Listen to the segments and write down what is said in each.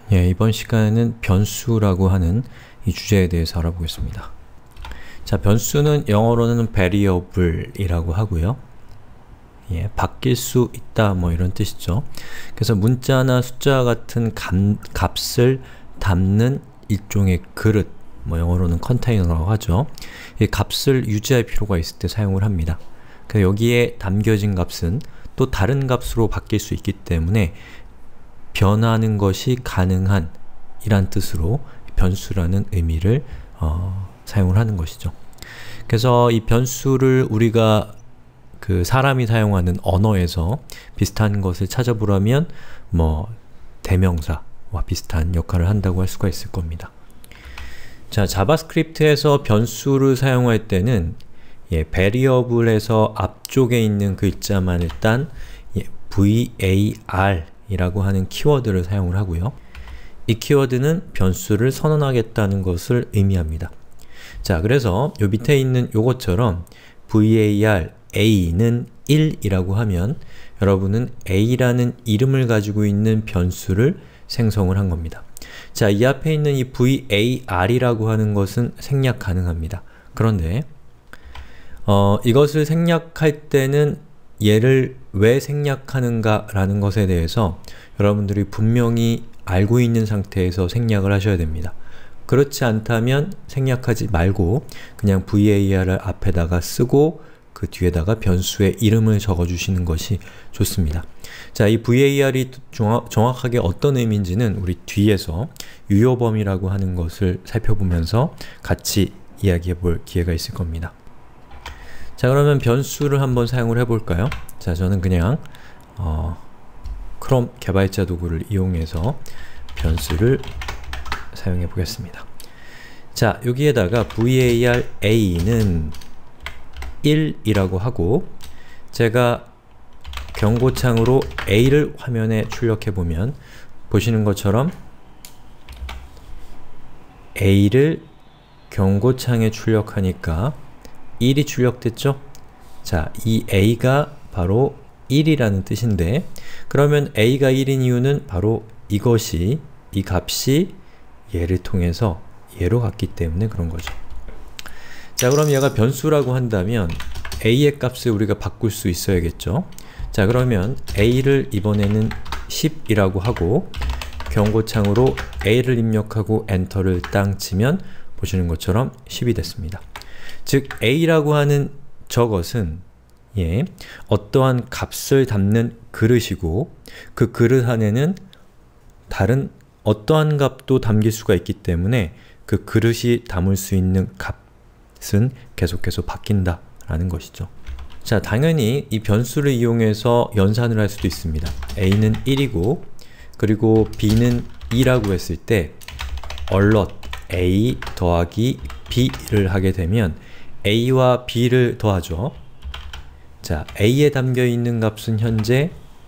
이번 시간에는 변수라고 하는 이 주제에 대해서 알아보겠습니다. 자, 변수는 영어로는 variable이라고 하고요. 바뀔 수 있다 뭐 이런 뜻이죠. 그래서 문자나 숫자 같은 값을 담는 일종의 그릇, 뭐 영어로는 컨테이너라고 하죠. 이 값을 유지할 필요가 있을 때 사용을 합니다. 그래서 여기에 담겨진 값은 또 다른 값으로 바뀔 수 있기 때문에 변하는 것이 가능한 이란 뜻으로 변수라는 의미를 사용을 하는 것이죠. 그래서 이 변수를 우리가 그 사람이 사용하는 언어에서 비슷한 것을 찾아보려면 뭐 대명사와 비슷한 역할을 한다고 할 수가 있을 겁니다. 자, 자바스크립트에서 변수를 사용할 때는 variable에서 앞쪽에 있는 글자만 일단 var 이라고 하는 키워드를 사용을 하고요. 이 키워드는 변수를 선언하겠다는 것을 의미합니다. 자, 그래서 요 밑에 있는 요것처럼 var a는 1이라고 하면 여러분은 a라는 이름을 가지고 있는 변수를 생성을 한 겁니다. 자, 이 앞에 있는 이 var이라고 하는 것은 생략 가능합니다. 그런데 이것을 생략할 때는 얘를 왜 생략하는가 라는 것에 대해서 여러분들이 분명히 알고 있는 상태에서 생략을 하셔야 됩니다. 그렇지 않다면 생략하지 말고 그냥 var을 앞에다가 쓰고 그 뒤에다가 변수의 이름을 적어주시는 것이 좋습니다. 자, 이 var이 정확하게 어떤 의미인지는 우리 뒤에서 유효범위라고 하는 것을 살펴보면서 같이 이야기해 볼 기회가 있을 겁니다. 자, 그러면 변수를 한번 사용을 해볼까요? 자, 저는 그냥 크롬 개발자 도구를 이용해서 변수를 사용해 보겠습니다. 자, 여기에다가 var a는 1이라고 하고 제가 경고창으로 a를 화면에 출력해 보면 보시는 것처럼 a를 경고창에 출력하니까 1이 출력됐죠? 자, 이 a가 바로 1이라는 뜻인데 그러면 a가 1인 이유는 바로 이것이, 이 값이 얘를 통해서 얘로 갔기 때문에 그런 거죠. 자, 그럼 얘가 변수라고 한다면 a의 값을 우리가 바꿀 수 있어야겠죠? 자, 그러면 a를 이번에는 10이라고 하고 경고창으로 a를 입력하고 엔터를 땅 치면 보시는 것처럼 10이 됐습니다. 즉, a라고 하는 저것은 어떠한 값을 담는 그릇이고 그 그릇 안에는 다른 어떠한 값도 담길 수가 있기 때문에 그 그릇이 담을 수 있는 값은 계속해서 바뀐다 라는 것이죠. 자, 당연히 이 변수를 이용해서 연산을 할 수도 있습니다. a는 1이고 그리고 b는 2라고 했을 때 얼럿 a 더하기 b를 하게 되면 a와 b를 더하죠. 자, a에 담겨있는 값은 현재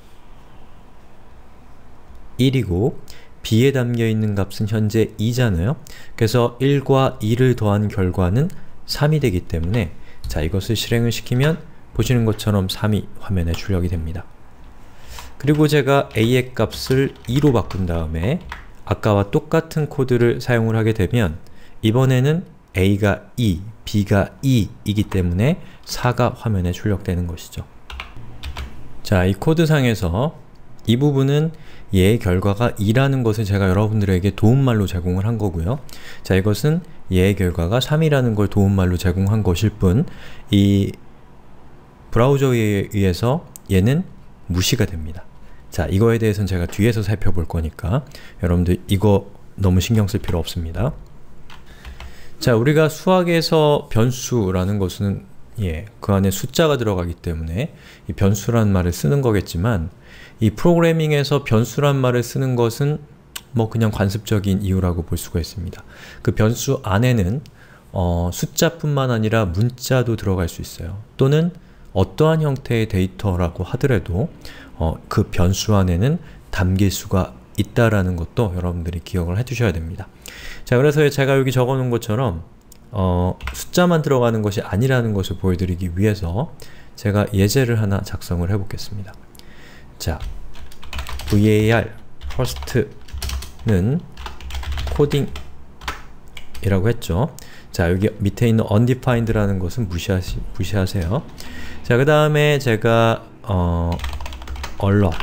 1이고 b에 담겨있는 값은 현재 2잖아요. 그래서 1과 2를 더한 결과는 3이 되기 때문에 자, 이것을 실행을 시키면 보시는 것처럼 3이 화면에 출력이 됩니다. 그리고 제가 a의 값을 2로 바꾼 다음에 아까와 똑같은 코드를 사용을 하게 되면 이번에는 a가 2, b가 2이기 때문에 4가 화면에 출력되는 것이죠. 자, 이 코드상에서 이 부분은 얘의 결과가 2라는 것을 제가 여러분들에게 도움말로 제공을 한 거고요. 자, 이것은 얘의 결과가 3이라는 걸 도움말로 제공한 것일 뿐 이 브라우저에 의해서 얘는 무시가 됩니다. 자, 이거에 대해서는 제가 뒤에서 살펴볼 거니까 여러분들 이거 너무 신경 쓸 필요 없습니다. 자, 우리가 수학에서 변수라는 것은 그 안에 숫자가 들어가기 때문에 이 변수라는 말을 쓰는 거겠지만 이 프로그래밍에서 변수란 말을 쓰는 것은 뭐 그냥 관습적인 이유라고 볼 수가 있습니다. 그 변수 안에는 숫자뿐만 아니라 문자도 들어갈 수 있어요. 또는 어떠한 형태의 데이터라고 하더라도 그 변수 안에는 담길 수가 있다라는 것도 여러분들이 기억을 해두셔야 됩니다. 자, 그래서 제가 여기 적어 놓은 것처럼 숫자만 들어가는 것이 아니라는 것을 보여드리기 위해서 제가 예제를 하나 작성을 해 보겠습니다. 자, var first 코딩이라고 했죠. 자, 여기 밑에 있는 undefined라는 것은 무시하세요. 자, 그 다음에 제가 alert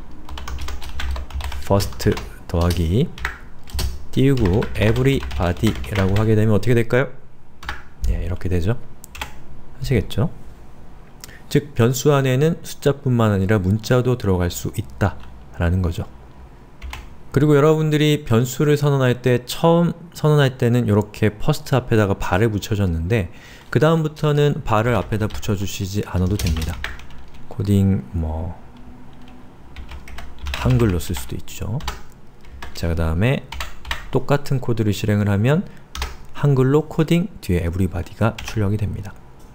first 더하기 띄우고 everybody라고 하게 되면 어떻게 될까요? 예, 이렇게 되죠. 아시겠죠? 즉, 변수 안에는 숫자뿐만 아니라 문자도 들어갈 수 있다 라는 거죠. 그리고 여러분들이 변수를 선언할 때, 처음 선언할 때는 이렇게 first 앞에다가 발을 붙여줬는데 그 다음부터는 발을 앞에다 붙여주시지 않아도 됩니다. 코딩 한글로 쓸 수도 있죠. 자, 그 다음에 똑같은 코드를 실행을 하면 한글로 코딩 뒤에 everybody가 출력이 됩니다.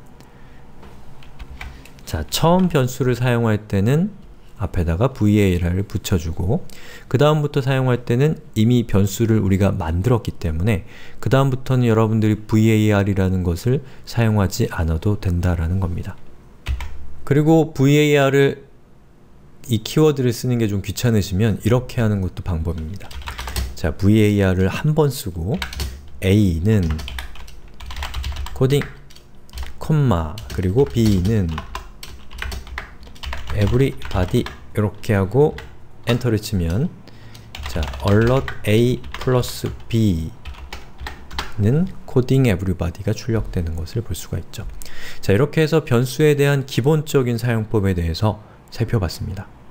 자, 처음 변수를 사용할 때는 앞에다가 var를 붙여주고 그 다음부터 사용할 때는 이미 변수를 우리가 만들었기 때문에 그 다음부터는 여러분들이 var이라는 것을 사용하지 않아도 된다라는 겁니다. 그리고 var을 이 키워드를 쓰는 게 좀 귀찮으시면 이렇게 하는 것도 방법입니다. 자, var을 한 번 쓰고 a는 코딩, 콤마, 그리고 b는 everybody 이렇게 하고 엔터를 치면 자, alert a 플러스 b는 코딩 everybody가 출력되는 것을 볼 수가 있죠. 자, 이렇게 해서 변수에 대한 기본적인 사용법에 대해서 살펴봤습니다.